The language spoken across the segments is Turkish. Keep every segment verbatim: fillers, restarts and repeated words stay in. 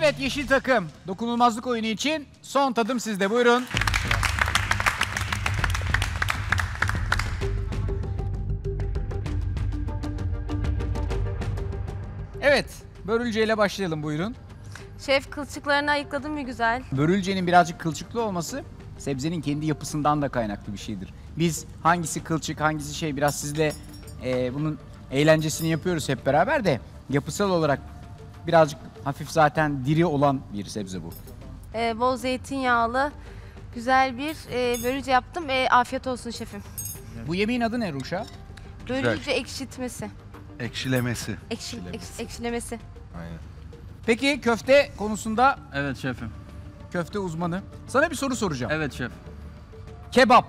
Evet yeşil takım. Dokunulmazlık oyunu için son tadım sizde. Buyurun. Evet. Börülce ile başlayalım buyurun. Şef kılçıklarını ayıkladın mı güzel? Börülcenin birazcık kılçıklı olması sebzenin kendi yapısından da kaynaklı bir şeydir. Biz hangisi kılçık hangisi şey biraz sizle e, bunun eğlencesini yapıyoruz hep beraber de yapısal olarak birazcık hafif zaten diri olan bir sebze bu. Ee, bol zeytinyağlı güzel bir e, börülce yaptım. E, afiyet olsun şefim. Bu yemeğin adı ne Ruşa? Börülce ekşitmesi. Ekşilemesi. Ekşi, ekşi- ekşilemesi. Aynen. Peki köfte konusunda Evet şefim. köfte uzmanı. Sana bir soru soracağım. Evet şef. Kebap,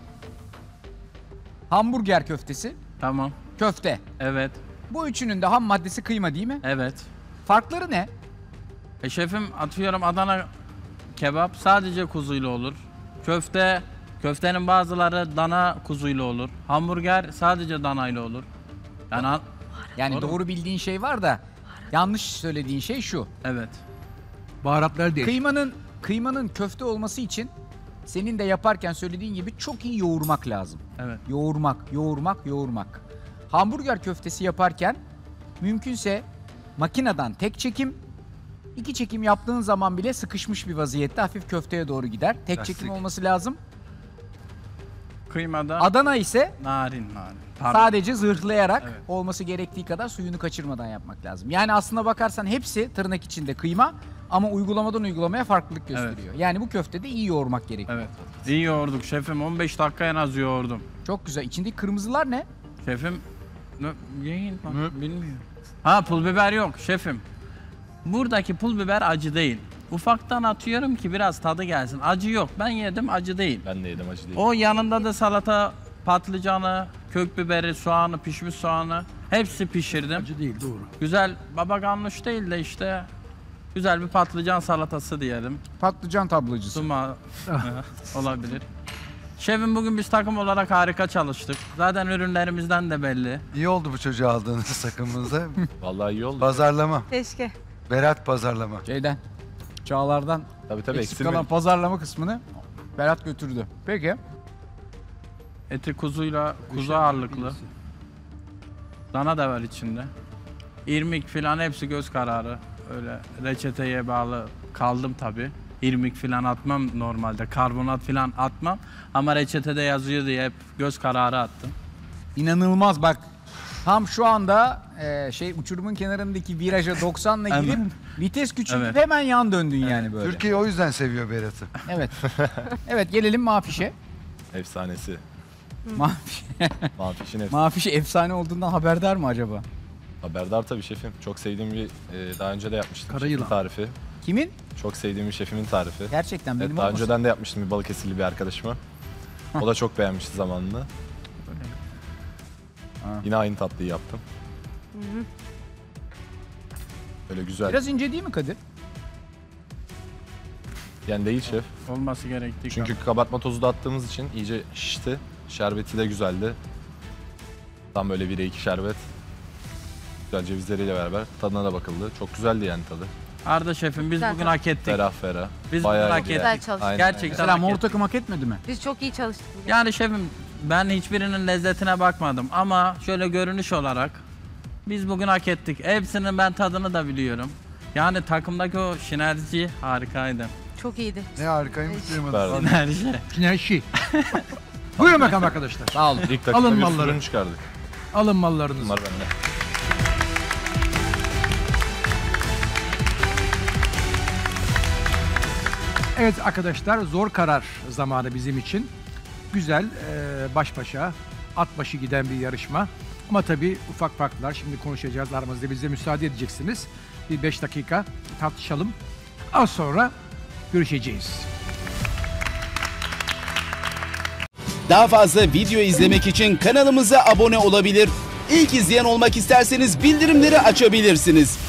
hamburger köftesi, Tamam. köfte. Evet. Bu üçünün de ham maddesi kıyma değil mi? Evet. Farkları ne? E şefim atıyorum Adana kebap sadece kuzuyla olur. Köfte, köftenin bazıları dana kuzuyla olur. Hamburger sadece danayla olur. Yani an- Yani Doğru mu? doğru bildiğin şey var da yanlış söylediğin şey şu. evet. Baharatlar değil. Kıymanın kıymanın köfte olması için senin de yaparken söylediğin gibi çok iyi yoğurmak lazım. Evet. Yoğurmak, yoğurmak, yoğurmak. Hamburger köftesi yaparken mümkünse makineden tek çekim, iki çekim yaptığın zaman bile sıkışmış bir vaziyette hafif köfteye doğru gider. Tek Lastik. çekim olması lazım. Kıymada Adana ise narin narin. Pardon. sadece zırhlayarak Evet. olması gerektiği kadar suyunu kaçırmadan yapmak lazım. Yani aslına bakarsan hepsi tırnak içinde kıyma ama uygulamadan uygulamaya farklılık gösteriyor. Yani bu köftede iyi yoğurmak gerekiyor. Evet. İyi yoğurduk şefim. on beş dakika en az yoğurdum. Çok güzel. İçindeki kırmızılar ne? Şefim ne? Yiyin bak, bilmiyorum. Ha pul biber yok şefim. Buradaki pul biber acı değil. Ufaktan atıyorum ki biraz tadı gelsin. Acı yok. Ben yedim acı değil. Ben de yedim acı değil. O yanında da salata, patlıcanı, kök biberi, soğanı, pişmiş soğanı hepsi pişirdim. Acı değil, doğru. Güzel baba ganoush değil de işte güzel bir patlıcan salatası diyelim. Patlıcan tablacısı. Suma olabilir. Şefim bugün biz takım olarak harika çalıştık. Zaten ürünlerimizden de belli. İyi oldu bu çocuğu aldığınız takımımızda. Vallahi iyi oldu. Pazarlama. Keşke. Berat pazarlama. Şeyden, Çağlar'dan Tabii tabii eksik eksilmedi. kalan pazarlama kısmını Berat götürdü. Peki. Eti kuzuyla, kuzu ağırlıklı. Dana da var içinde. İrmik filan hepsi göz kararı. Öyle reçeteye bağlı kaldım tabii. İrmik filan atmam normalde. Karbonat filan atmam. Ama reçetede yazıyor diye hep göz kararı attım. İnanılmaz bak. Tam şu anda e, şey uçurumun kenarındaki viraja doksanla girip Hemen. vites küçültüp Evet. hemen yan döndün yani böyle. Türkiye o yüzden seviyor Berat'ı. Evet. Evet gelelim Mafiş'e. Efsanesi. Mafiş, Mafişin efsanesi. Mafiş'i efsane olduğundan haberdar mı acaba? Haberdar tabii şefim. Çok sevdiğim bir, e, daha önce de yapmıştım. Kara şefin yılan. tarifi. Kimin? Çok sevdiğim bir şefimin tarifi. Gerçekten benim Evet, daha olmasın. önceden de yapmıştım bir Balıkesirli bir arkadaşıma. O da çok beğenmişti zamanını. Yine aynı tatlıyı yaptım. Böyle güzel. Biraz ince değil mi Kadir? Yani değil şef. Olması gerektiği Çünkü kabartma tozu da attığımız için iyice şişti. Şerbeti de güzeldi. Tam böyle bire iki şerbet. Güzel cevizleriyle beraber tadına da bakıldı. Çok güzeldi yani tadı. Arda şefim biz Güzel bugün tadı. hak ettik. Ferah ferah. Biz Bayağı bugün hak iyiydi ettik. Güzel çalıştık. Aynen, Gerçekten Mesela hak mor ettik. takım hak etmedi mi? Biz çok iyi çalıştık bugün. Yani şefim ben hiçbirinin lezzetine bakmadım ama şöyle görünüş olarak biz bugün hak ettik. Hepsinin ben tadını da biliyorum. Yani takımdaki o sinerji harikaydı. Çok iyiydi. Ne harikaymış duymadım. Süperdi. Sinerji. Sinerji. Buyurun bakalım arkadaşlar. Sağ olun. İlk takımda Alın bir malları. ürün çıkardık. Alın mallarınızı. Bunlar bende. Evet arkadaşlar zor karar zamanı bizim için. Güzel e, baş başa at başı giden bir yarışma. Ama tabii ufak farklar şimdi konuşacağız aramızda bize müsaade edeceksiniz. Bir beş dakika tartışalım. Az sonra görüşeceğiz. Daha fazla video izlemek için kanalımıza abone olabilir. İlk izleyen olmak isterseniz bildirimleri açabilirsiniz.